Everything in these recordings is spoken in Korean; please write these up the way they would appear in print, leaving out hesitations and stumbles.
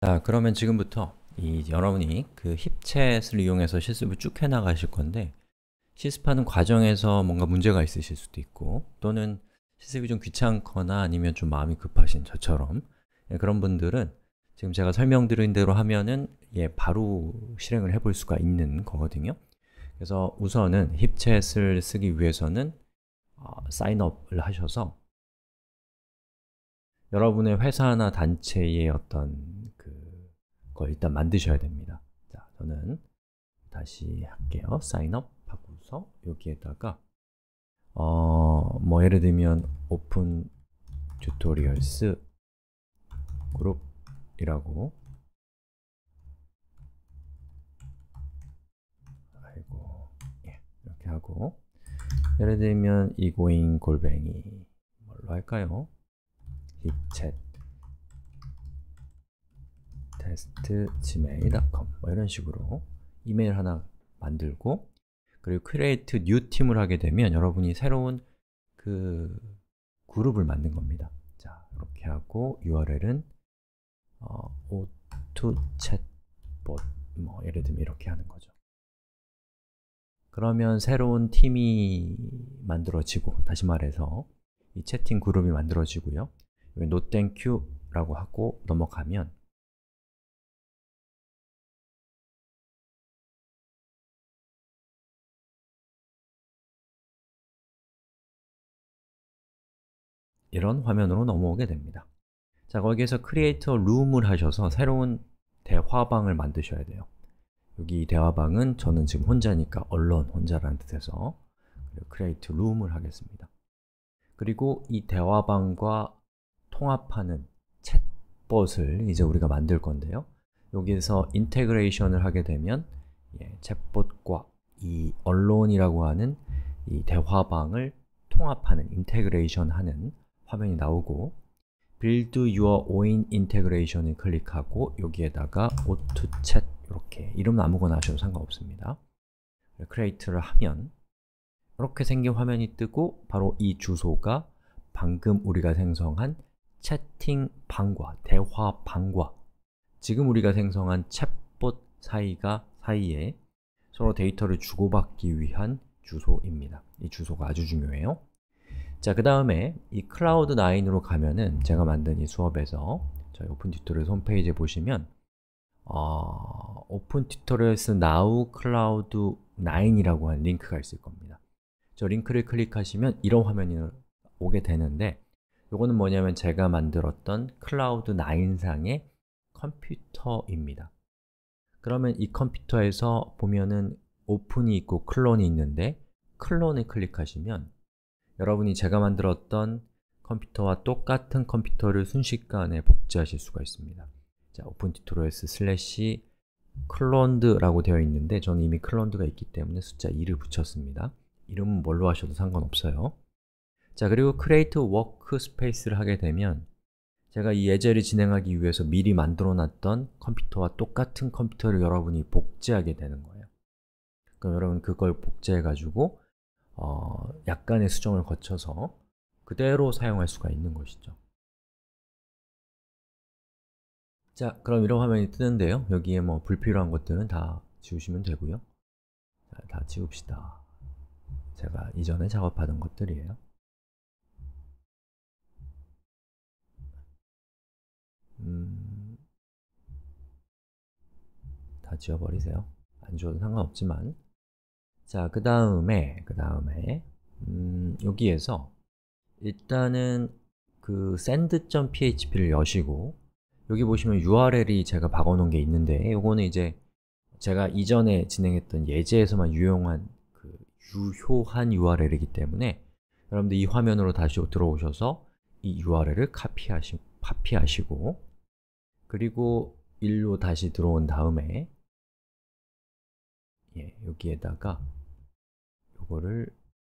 자, 그러면 지금부터 여러분이 그 힙챗을 이용해서 실습을 쭉 해나가실 건데, 실습하는 과정에서 뭔가 문제가 있으실 수도 있고, 또는 실습이 좀 귀찮거나 아니면 좀 마음이 급하신 저처럼, 그런 분들은 지금 제가 설명드린 대로 하면은 바로 실행을 해볼 수가 있는 거거든요. 그래서 우선은 힙챗을 쓰기 위해서는 사인업을 하셔서 여러분의 회사나 단체의 어떤 걸 일단 만드셔야 됩니다. 자, 저는 다시 할게요. signup 하고서 여기에다가 예를 들면 open tutorials group이라고 이렇게 하고, 예를 들면 이고잉 골뱅이 뭘로 할까요? 힙챗 test gmail.com 이런 식으로 이메일 하나 만들고, 그리고 create new team을 하게 되면 여러분이 새로운 그룹을 만든 겁니다. 자, 이렇게 하고 URL은 O2chatbot 예를 들면 이렇게 하는 거죠. 그러면 새로운 팀이 만들어지고, 다시 말해서 이 채팅 그룹이 만들어지고요. no thank you 라고 하고 넘어가면 이런 화면으로 넘어오게 됩니다. 자, 거기에서 create a room을 하셔서 새로운 대화방을 만드셔야 돼요. 여기 대화방은 저는 지금 혼자니까 언론, 혼자라는 뜻에서 create room을 하겠습니다. 그리고 이 대화방과 통합하는 챗봇을 이제 우리가 만들 건데요. 여기에서 인테그레이션을 하게 되면 챗봇과 이 언론이라고 하는 이 대화방을 통합하는, 인테그레이션 하는 화면이 나오고, Build your own integration을 클릭하고 여기에다가 O2chat 이렇게 이름은 아무거나 하셔도 상관없습니다. create를 하면 이렇게 생긴 화면이 뜨고, 바로 이 주소가 방금 우리가 생성한 채팅방과 대화방과 지금 우리가 생성한 챗봇 사이에 서로 데이터를 주고받기 위한 주소입니다. 이 주소가 아주 중요해요. 자, 그 다음에 이 클라우드9으로 가면은 제가 만든 이 수업에서 저희 오픈 튜토리얼 홈페이지에 보시면 오픈 튜토리얼스 now cloud9이라고 하는 링크가 있을 겁니다. 저 링크를 클릭하시면 이런 화면이 오게 되는데, 요거는 뭐냐면 제가 만들었던 클라우드9상의 컴퓨터입니다. 그러면 이 컴퓨터에서 보면은 오픈이 있고 클론이 있는데, 클론을 클릭하시면 여러분이 제가 만들었던 컴퓨터와 똑같은 컴퓨터를 순식간에 복제하실 수가 있습니다. 자, 오픈 튜토리얼스 슬래시 클론드라고 되어 있는데 저는 이미 클론드가 있기 때문에 숫자 2를 붙였습니다. 이름은 뭘로 하셔도 상관없어요. 자, 그리고 create workspace를 하게 되면 제가 이 예제를 진행하기 위해서 미리 만들어 놨던 컴퓨터와 똑같은 컴퓨터를 여러분이 복제하게 되는 거예요. 그럼 여러분 그걸 복제해 가지고 약간의 수정을 거쳐서 그대로 사용할 수가 있는 것이죠. 자, 그럼 이런 화면이 뜨는데요. 여기에 불필요한 것들은 다 지우시면 되고요. 자, 다 지웁시다. 제가 이전에 작업하던 것들이에요. 다 지워버리세요. 안 지워도 상관없지만. 자, 그 다음에 여기에서 일단은 그 send.php를 여시고, 여기 보시면 URL이 제가 박아놓은 게 있는데, 요거는 이제 제가 이전에 진행했던 예제에서만 유효한 URL이기 때문에 여러분들 이 화면으로 다시 들어오셔서 이 URL을 카피하시고, 그리고 일로 다시 들어온 다음에 여기에다가 요거를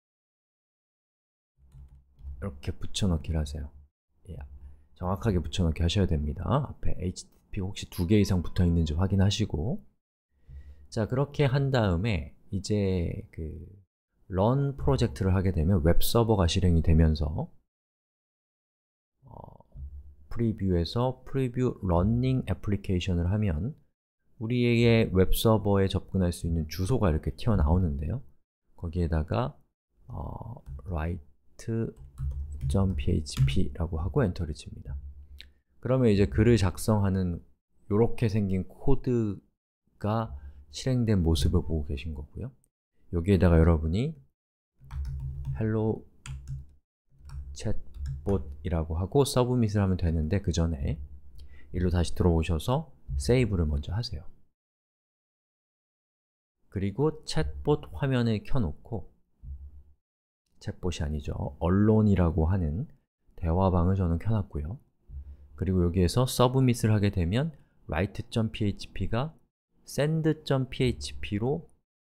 이렇게 붙여넣기를 하세요. 정확하게 붙여넣기 하셔야 됩니다. 앞에 HTTP 혹시 2개 이상 붙어 있는지 확인하시고, 자, 그렇게 한 다음에 이제 run 프로젝트를 하게 되면 웹서버가 실행이 되면서 프리뷰에서 프리뷰 러닝 애플리케이션을 하면 우리의 웹서버에 접근할 수 있는 주소가 이렇게 튀어나오는데요. 거기에다가 write.php라고 하고 엔터를 칩니다. 그러면 이제 글을 작성하는 이렇게 생긴 코드가 실행된 모습을 보고 계신 거고요. 여기에다가 여러분이 hello chatbot이라고 하고 서브밋을 하면 되는데 그 전에 일로 다시 들어오셔서 세이브를 먼저 하세요. 그리고 챗봇 화면을 켜놓고 챗봇이 아니죠. 언론이라고 하는 대화방을 저는 켜놨고요. 그리고 여기에서 서브밋을 하게 되면 write.php가 send.php로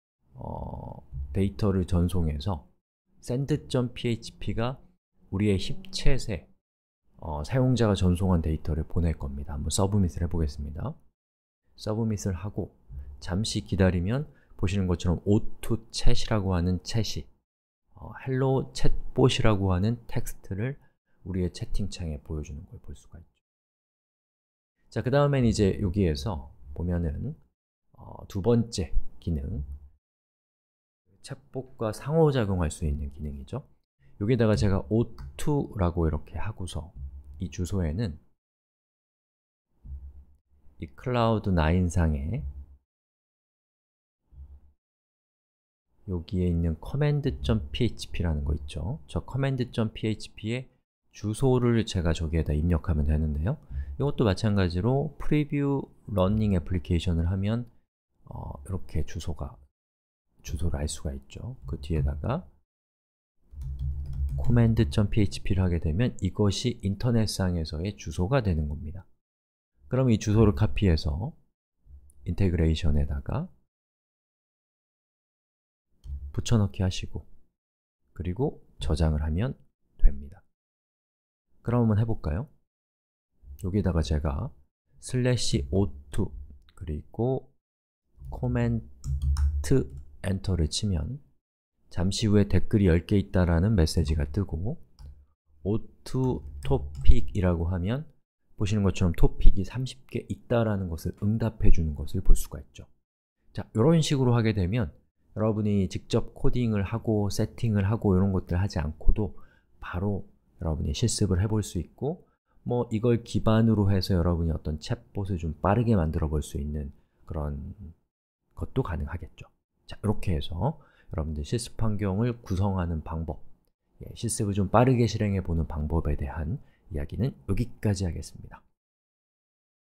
데이터를 전송해서 send.php가 우리의 힙챗에 사용자가 전송한 데이터를 보낼 겁니다. 한번 서브밋을 해보겠습니다. 서브밋을 하고 잠시 기다리면 보시는 것처럼 O2chat이라고 하는 챗이 hello chatbot이라고 하는 텍스트를 우리의 채팅창에 보여주는 걸 볼 수가 있죠. 자, 그 다음엔 이제 여기에서 보면은 두 번째 기능, 챗봇과 상호작용할 수 있는 기능이죠. 여기다가 제가 O2라고 이렇게 하고서 이 주소에는 이 클라우드9 상에 여기에 있는 command.php라는 거 있죠. 저 command.php의 주소를 제가 저기에다 입력하면 되는데요. 이것도 마찬가지로 프리뷰 러닝 애플리케이션을 하면 이렇게 주소를 알 수가 있죠. 그 뒤에다가 command.php를 하게 되면 이것이 인터넷상에서의 주소가 되는 겁니다. 그럼 이 주소를 카피해서 인테그레이션에다가 붙여넣기 하시고 그리고 저장을 하면 됩니다. 그럼 한번 해볼까요? 여기다가 제가 /o2 그리고 command 엔터를 치면 잠시 후에 댓글이 10개 있다라는 메시지가 뜨고 O2 topic이라고 하면 보시는 것처럼 토픽이 30개 있다라는 것을 응답해 주는 것을 볼 수가 있죠. 자, 이런 식으로 하게 되면 여러분이 직접 코딩을 하고 세팅을 하고 이런 것들 하지 않고도 바로 여러분이 실습을 해볼 수 있고 이걸 기반으로 해서 여러분이 어떤 챗봇을 좀 빠르게 만들어 볼 수 있는 그런 것도 가능하겠죠. 자, 이렇게 해서 여러분들 실습 환경을 구성하는 방법, 실습을 좀 빠르게 실행해 보는 방법에 대한 이야기는 여기까지 하겠습니다.